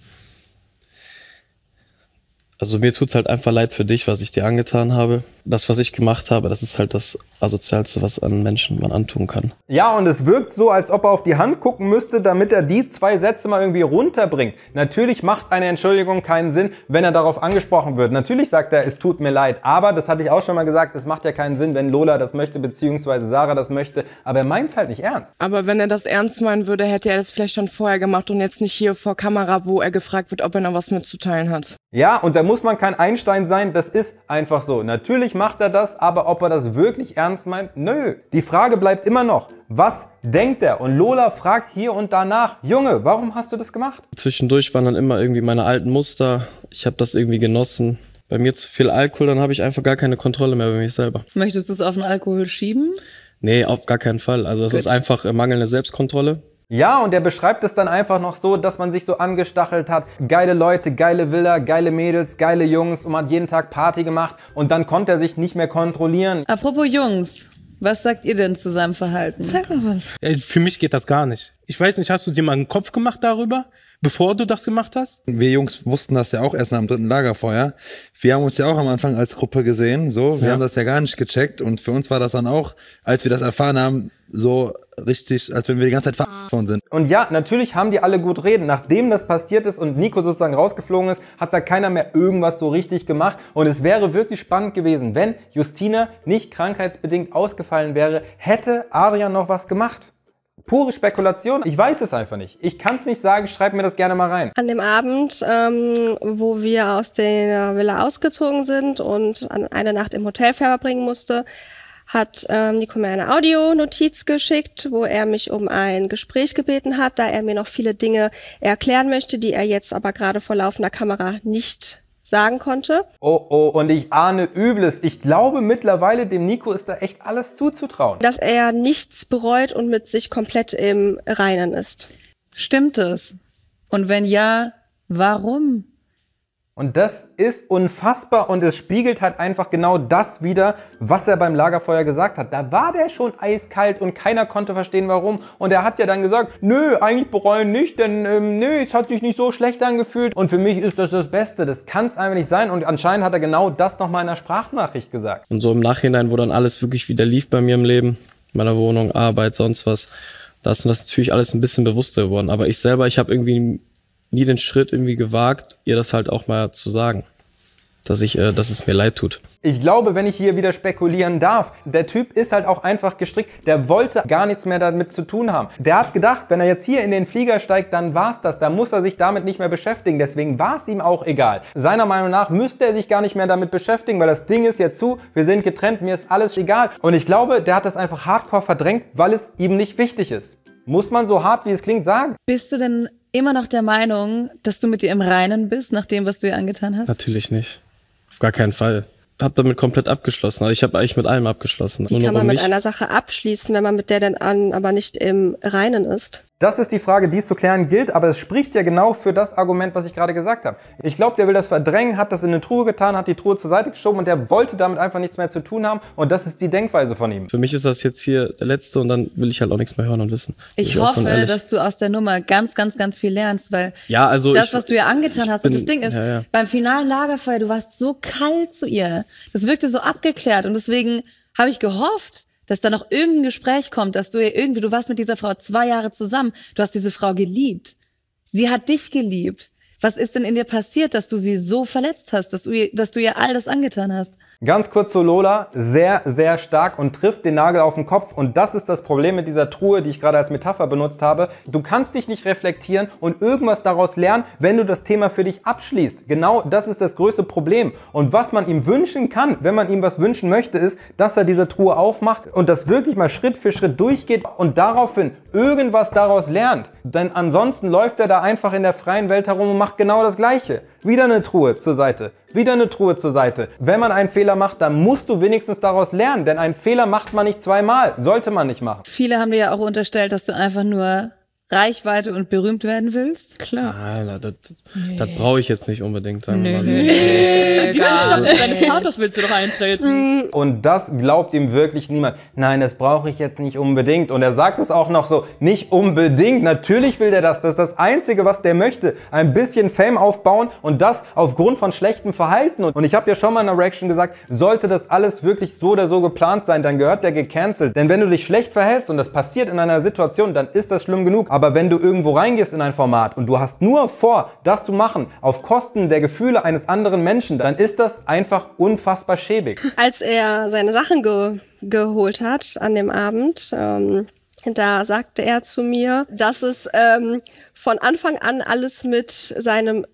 Also mir tut's halt einfach leid für dich, was ich dir angetan habe. Das, was ich gemacht habe, das ist halt das Asozialste, was an Menschen man antun kann. Ja, und es wirkt so, als ob er auf die Hand gucken müsste, damit er die zwei Sätze mal irgendwie runterbringt. Natürlich macht eine Entschuldigung keinen Sinn, wenn er darauf angesprochen wird. Natürlich sagt er, es tut mir leid. Aber, das hatte ich auch schon mal gesagt, es macht ja keinen Sinn, wenn Lola das möchte, beziehungsweise Sarah das möchte. Aber er meint's halt nicht ernst. Aber wenn er das ernst meinen würde, hätte er das vielleicht schon vorher gemacht und jetzt nicht hier vor Kamera, wo er gefragt wird, ob er noch was mitzuteilen hat. Ja, und da muss man kein Einstein sein, das ist einfach so. Natürlich macht er das, aber ob er das wirklich ernst meint, nö. Die Frage bleibt immer noch, was denkt er? Und Lola fragt hier und danach, Junge, warum hast du das gemacht? Zwischendurch waren dann immer irgendwie meine alten Muster. Ich habe das irgendwie genossen. Bei mir zu viel Alkohol, dann habe ich einfach gar keine Kontrolle mehr über mich selber. Möchtest du es auf den Alkohol schieben? Nee, auf gar keinen Fall. Also das Gut. ist einfach äh, mangelnde Selbstkontrolle. Ja, und er beschreibt es dann einfach noch so, dass man sich so angestachelt hat. Geile Leute, geile Villa, geile Mädels, geile Jungs und man hat jeden Tag Party gemacht und dann konnte er sich nicht mehr kontrollieren. Apropos Jungs, was sagt ihr denn zu seinem Verhalten? Ja, für mich geht das gar nicht. Ich weiß nicht, hast du dir mal einen Kopf gemacht darüber, bevor du das gemacht hast? Wir Jungs wussten das ja auch erst nach dem dritten Lagerfeuer. Wir haben uns ja auch am Anfang als Gruppe gesehen, so. Wir Ja. haben das ja gar nicht gecheckt und für uns war das dann auch, als wir das erfahren haben, so richtig, als wenn wir die ganze Zeit ver***t worden sind. Und ja, natürlich haben die alle gut reden. Nachdem das passiert ist und Nico sozusagen rausgeflogen ist, hat da keiner mehr irgendwas so richtig gemacht. Und es wäre wirklich spannend gewesen, wenn Justina nicht krankheitsbedingt ausgefallen wäre, hätte Adrian noch was gemacht. Pure Spekulation, ich weiß es einfach nicht. Ich kann es nicht sagen, schreib mir das gerne mal rein. An dem Abend, ähm, wo wir aus der Villa ausgezogen sind und an eine Nacht im Hotel verbringen musste, hat ähm, Nico mir eine Audionotiz geschickt, wo er mich um ein Gespräch gebeten hat, da er mir noch viele Dinge erklären möchte, die er jetzt aber gerade vor laufender Kamera nicht sagen konnte. Oh, oh, und ich ahne Übles. Ich glaube mittlerweile, dem Nico ist da echt alles zuzutrauen. Dass er nichts bereut und mit sich komplett im Reinen ist. Stimmt es? Und wenn ja, warum? Und das ist unfassbar und es spiegelt halt einfach genau das wider, was er beim Lagerfeuer gesagt hat. Da war der schon eiskalt und keiner konnte verstehen, warum. Und er hat ja dann gesagt, nö, eigentlich bereuen nicht, denn ähm, nö, es hat sich nicht so schlecht angefühlt. Und für mich ist das das Beste. Das kann es einfach nicht sein. Und anscheinend hat er genau das nochmal in einer Sprachnachricht gesagt. Und so im Nachhinein, wo dann alles wirklich wieder lief bei mir im Leben, meiner Wohnung, Arbeit, sonst was, da ist das natürlich alles ein bisschen bewusster geworden. Aber ich selber, ich habe irgendwie nie den Schritt irgendwie gewagt, ihr das halt auch mal zu sagen, dass ich, äh, dass es mir leid tut. Ich glaube, wenn ich hier wieder spekulieren darf, der Typ ist halt auch einfach gestrickt, der wollte gar nichts mehr damit zu tun haben. Der hat gedacht, wenn er jetzt hier in den Flieger steigt, dann war's das, dann muss er sich damit nicht mehr beschäftigen, deswegen war es ihm auch egal. Seiner Meinung nach müsste er sich gar nicht mehr damit beschäftigen, weil das Ding ist jetzt zu, wir sind getrennt, mir ist alles egal. Und ich glaube, der hat das einfach hardcore verdrängt, weil es ihm nicht wichtig ist. Muss man so hart, wie es klingt, sagen. Bist du denn immer noch der Meinung, dass du mit dir im Reinen bist, nach dem, was du ihr angetan hast? Natürlich nicht. Auf gar keinen Fall. Hab damit komplett abgeschlossen. Also ich habe eigentlich mit allem abgeschlossen. Wie Nur kann noch man um mit mich. einer Sache abschließen, wenn man mit der dann an, aber nicht im Reinen ist? Das ist die Frage, die es zu klären gilt, aber es spricht ja genau für das Argument, was ich gerade gesagt habe. Ich glaube, der will das verdrängen, hat das in eine Truhe getan, hat die Truhe zur Seite geschoben und der wollte damit einfach nichts mehr zu tun haben und das ist die Denkweise von ihm. Für mich ist das jetzt hier der letzte und dann will ich halt auch nichts mehr hören und wissen. Bin Ich offen und hoffe, ehrlich. dass du aus der Nummer ganz, ganz, ganz viel lernst, weil Ja, also das, ich- was du ihr angetan ich hast, bin- und das Ding ist, ja, ja. beim finalen Lagerfeuer, du warst so kalt zu ihr. Das wirkte so abgeklärt und deswegen habe ich gehofft, dass da noch irgendein Gespräch kommt, dass du ihr irgendwie, du warst mit dieser Frau zwei Jahre zusammen, du hast diese Frau geliebt. Sie hat dich geliebt. Was ist denn in dir passiert, dass du sie so verletzt hast, dass du ihr, dass du ihr all das angetan hast? Ganz kurz zu Lola, sehr, sehr stark und trifft den Nagel auf den Kopf und das ist das Problem mit dieser Truhe, die ich gerade als Metapher benutzt habe. Du kannst dich nicht reflektieren und irgendwas daraus lernen, wenn du das Thema für dich abschließt. Genau das ist das größte Problem und was man ihm wünschen kann, wenn man ihm was wünschen möchte, ist, dass er diese Truhe aufmacht und das wirklich mal Schritt für Schritt durchgeht und daraufhin irgendwas daraus lernt. Denn ansonsten läuft er da einfach in der freien Welt herum und macht genau das Gleiche. Wieder eine Truhe zur Seite, wieder eine Truhe zur Seite. Wenn man einen Fehler macht, dann musst du wenigstens daraus lernen, denn einen Fehler macht man nicht zweimal, sollte man nicht machen. Viele haben dir ja auch unterstellt, dass du einfach nur Reichweite und berühmt werden willst. Klar. Nein, das, das brauche ich jetzt nicht unbedingt, sagen wir mal. Nee, die Wissenschaft deines Vaters willst du doch eintreten. Und das glaubt ihm wirklich niemand. Nein, das brauche ich jetzt nicht unbedingt. Und er sagt es auch noch so, nicht unbedingt. Natürlich will der das. Das ist das Einzige, was der möchte. Ein bisschen Fame aufbauen und das aufgrund von schlechtem Verhalten. Und ich habe ja schon mal in einer Reaction gesagt, sollte das alles wirklich so oder so geplant sein, dann gehört der gecancelt. Denn wenn du dich schlecht verhältst und das passiert in einer Situation, dann ist das schlimm genug. Aber wenn du irgendwo reingehst in ein Format und du hast nur vor, das zu machen, auf Kosten der Gefühle eines anderen Menschen, dann ist das einfach unfassbar schäbig. Als er seine Sachen ge geholt hat an dem Abend, ähm, da sagte er zu mir, dass es ähm, von Anfang an alles mit seinem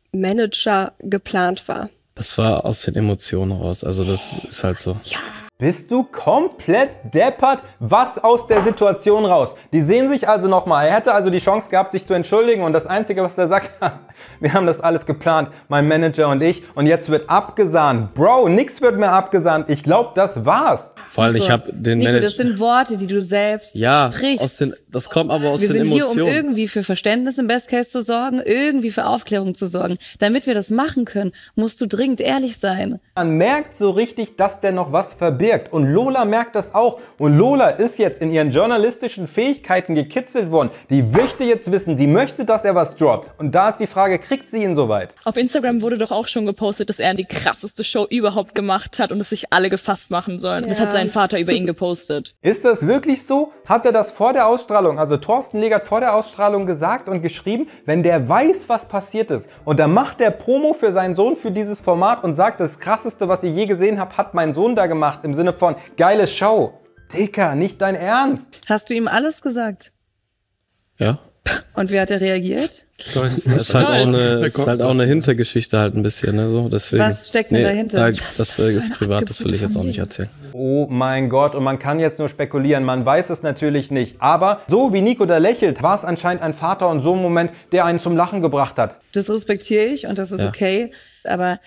Manager geplant war. Das war aus den Emotionen raus. Also das ist halt so. Ja. Bist du komplett deppert? Was aus der Situation raus? Die sehen sich also nochmal. Er hätte also die Chance gehabt, sich zu entschuldigen und das Einzige, was er sagt, wir haben das alles geplant, mein Manager und ich und jetzt wird abgesahnt. Bro, nix wird mehr abgesahnt. Ich glaube, das war's. Vor allem, ich habe den Nico, Manager... das sind Worte, die du selbst Ja, sprichst. aus den das kommt aber aus wir den sind hier, Emotionen. um irgendwie für Verständnis im Best Case zu sorgen, irgendwie für Aufklärung zu sorgen. Damit wir das machen können, musst du dringend ehrlich sein. Man merkt so richtig, dass der noch was verbirgt. Und Lola merkt das auch. Und Lola ist jetzt in ihren journalistischen Fähigkeiten gekitzelt worden. Die möchte jetzt wissen, die möchte, dass er was droppt. Und da ist die Frage, kriegt sie ihn soweit? Auf Instagram wurde doch auch schon gepostet, dass er die krasseste Show überhaupt gemacht hat und es sich alle gefasst machen sollen. Ja. Das hat sein Vater über ihn gepostet. Ist das wirklich so? Hat er das vor der Ausstrahlung, also Thorsten Legert vor der Ausstrahlung gesagt und geschrieben, wenn der weiß, was passiert ist und dann macht der Promo für seinen Sohn für dieses Format und sagt, das Krasseste, was ich je gesehen habe, hat mein Sohn da gemacht, im Sinne von geile Show. Dicker, nicht dein Ernst. Hast du ihm alles gesagt? Ja. Und wie hat er reagiert? Das ist halt auch eine, ist halt auch eine Hintergeschichte halt ein bisschen, ne, so, deswegen. Was steckt denn dahinter? Da, das äh, ist privat, das will ich jetzt auch nicht erzählen. Oh mein Gott, und man kann jetzt nur spekulieren, man weiß es natürlich nicht. Aber so wie Nico da lächelt, war es anscheinend ein Vater- und Sohn-Moment, der einen zum Lachen gebracht hat. Das respektiere ich und das ist Ja. okay. Aber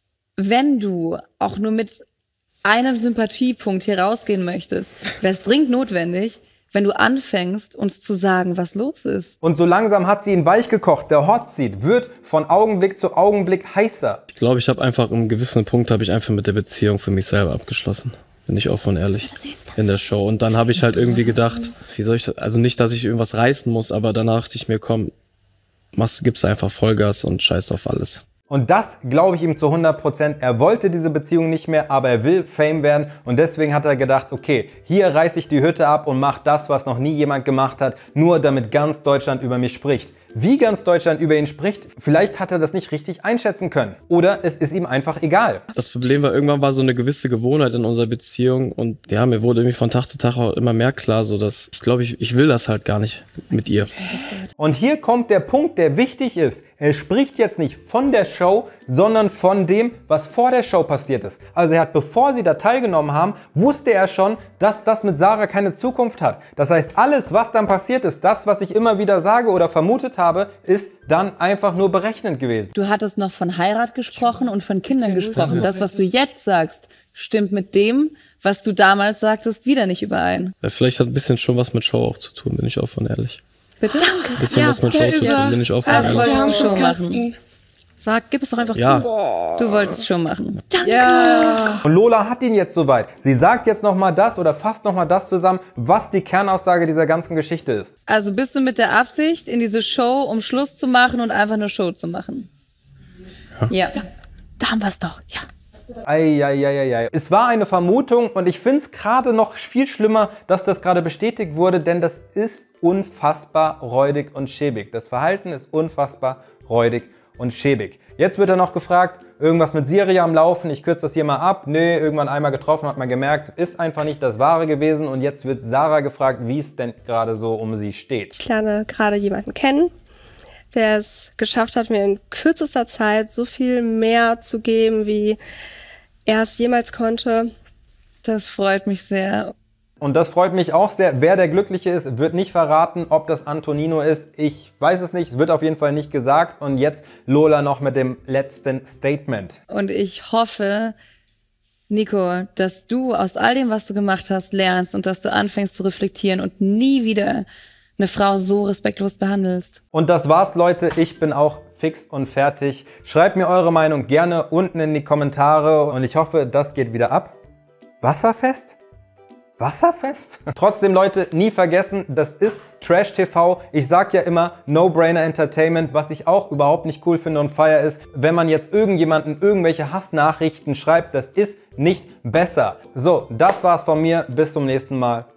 wenn du auch nur mit einem Sympathiepunkt hier rausgehen möchtest, wäre es dringend notwendig, wenn du anfängst, uns zu sagen, was los ist. Und so langsam hat sie ihn weich gekocht. Der Hot Seat wird von Augenblick zu Augenblick heißer. Ich glaube, ich habe einfach, um einen gewissen Punkt habe ich einfach mit der Beziehung für mich selber abgeschlossen. Bin ich offen und ehrlich. In der Show. Und dann habe ich halt irgendwie gedacht, wie soll ich das, also nicht, dass ich irgendwas reißen muss, aber danach dachte ich mir, komm, machst, gibst einfach Vollgas und scheiß auf alles. Und das glaube ich ihm zu hundert Prozent. Er wollte diese Beziehung nicht mehr, aber er will Fame werden. Und deswegen hat er gedacht, okay, hier reiße ich die Hütte ab und mache das, was noch nie jemand gemacht hat, nur damit ganz Deutschland über mich spricht. Wie ganz Deutschland über ihn spricht, vielleicht hat er das nicht richtig einschätzen können. Oder es ist ihm einfach egal. Das Problem war, irgendwann war so eine gewisse Gewohnheit in unserer Beziehung und ja, mir wurde irgendwie von Tag zu Tag auch immer mehr klar, so dass ich glaube, ich, ich will das halt gar nicht mit ihr. Und hier kommt der Punkt, der wichtig ist. Er spricht jetzt nicht von der Show, sondern von dem, was vor der Show passiert ist. Also er hat, bevor sie da teilgenommen haben, wusste er schon, dass das mit Sarah keine Zukunft hat. Das heißt, alles, was dann passiert ist, das, was ich immer wieder sage oder vermutet habe, ist dann einfach nur berechnend gewesen. Du hattest noch von Heirat gesprochen und von Kindern gesprochen. Das, was du jetzt sagst, stimmt mit dem, was du damals sagtest, wieder nicht überein. Ja, vielleicht hat ein bisschen schon was mit Show auch zu tun, bin ich offen und ehrlich. Bitte? Danke. Ein bisschen ja, was mit Show zu tun, bin ich offen und ehrlich. ehrlich. Wolltest du schon machen? Sag, gib es doch einfach ja. zu. Du wolltest schon machen. Danke. Ja. Und Lola hat ihn jetzt soweit. Sie sagt jetzt nochmal das oder fasst nochmal das zusammen, was die Kernaussage dieser ganzen Geschichte ist. Also bist du mit der Absicht in diese Show, um Schluss zu machen und einfach eine Show zu machen? Ja. Ja. Da haben wir es doch, ja. Eieieiei. Es war eine Vermutung und ich finde es gerade noch viel schlimmer, dass das gerade bestätigt wurde, denn das ist unfassbar räudig und schäbig. Das Verhalten ist unfassbar räudig und schäbig. Jetzt wird er noch gefragt, irgendwas mit Serie am Laufen, ich kürze das hier mal ab. Nee, irgendwann einmal getroffen, hat man gemerkt, ist einfach nicht das Wahre gewesen. Und jetzt wird Sarah gefragt, wie es denn gerade so um sie steht. Ich lerne gerade jemanden kennen, der es geschafft hat, mir in kürzester Zeit so viel mehr zu geben, wie er es jemals konnte. Das freut mich sehr. Und das freut mich auch sehr. Wer der Glückliche ist, wird nicht verraten, ob das Antonino ist. Ich weiß es nicht, es wird auf jeden Fall nicht gesagt. Und jetzt Lola noch mit dem letzten Statement. Und ich hoffe, Nico, dass du aus all dem, was du gemacht hast, lernst und dass du anfängst zu reflektieren und nie wieder eine Frau so respektlos behandelst. Und das war's, Leute. Ich bin auch fix und fertig. Schreibt mir eure Meinung gerne unten in die Kommentare. Und ich hoffe, das geht wieder ab. Wasserfest? Wasserfest? Trotzdem, Leute, nie vergessen, das ist Trash T V. Ich sag ja immer No-Brainer Entertainment. Was ich auch überhaupt nicht cool finde und feier ist, wenn man jetzt irgendjemanden irgendwelche Hassnachrichten schreibt, das ist nicht besser. So, das war's von mir. Bis zum nächsten Mal.